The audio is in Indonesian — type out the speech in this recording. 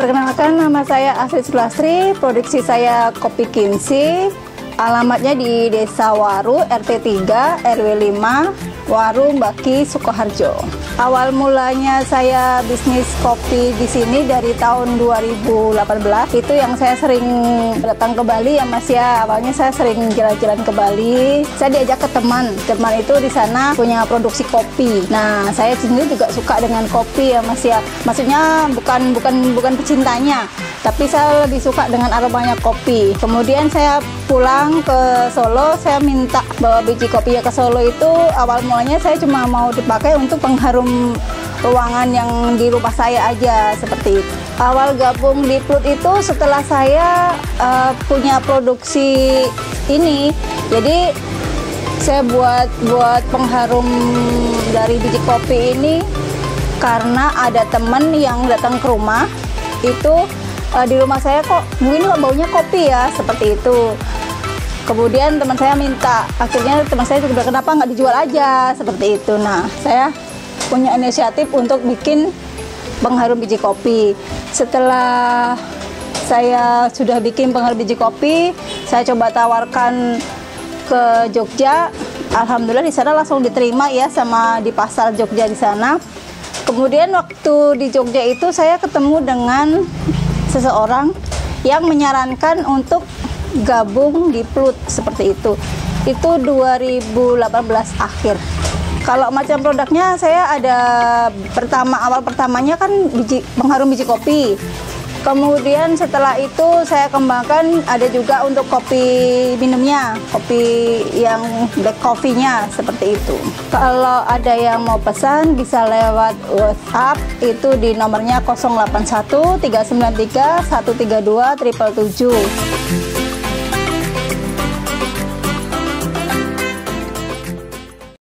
Perkenalkan, nama saya Astrid Sulastri, produksi saya Kopi Kinsi. Alamatnya di Desa Waru, RT 3, RW 5, Waru, Baki, Sukoharjo. Awal mulanya saya bisnis kopi di sini dari tahun 2018. Itu yang saya sering datang ke Bali ya Mas ya. Awalnya saya sering jalan-jalan ke Bali. Saya diajak ke teman itu di sana punya produksi kopi. Nah, saya sendiri juga suka dengan kopi ya Mas ya. Maksudnya bukan pecintanya, tapi saya lebih suka dengan aromanya kopi. Kemudian saya pulang ke Solo, saya minta bawa biji kopinya ke Solo. Itu awal mulanya saya cuma mau dipakai untuk pengharum ruangan yang di rumah saya aja, seperti itu. Awal gabung di Plut itu setelah saya punya produksi ini, jadi saya buat pengharum dari biji kopi ini karena ada teman yang datang ke rumah. Itu di rumah saya kok ini kok baunya kopi ya, seperti itu. Kemudian teman saya minta, akhirnya teman saya juga kenapa nggak dijual aja, seperti itu. Nah, saya punya inisiatif untuk bikin pengharum biji kopi. Setelah saya sudah bikin pengharum biji kopi, saya coba tawarkan ke Jogja. Alhamdulillah di sana langsung diterima ya sama di pasar Jogja di sana. Kemudian waktu di Jogja itu saya ketemu dengan seseorang yang menyarankan untuk gabung di Plut, seperti itu. Itu 2018 akhir. Kalau macam produknya saya ada awal pertamanya kan pengharum biji kopi. Kemudian setelah itu saya kembangkan ada juga untuk kopi minumnya, kopi yang black coffee-nya, seperti itu. Kalau ada yang mau pesan bisa lewat WhatsApp, itu di nomornya 081 393 132 777.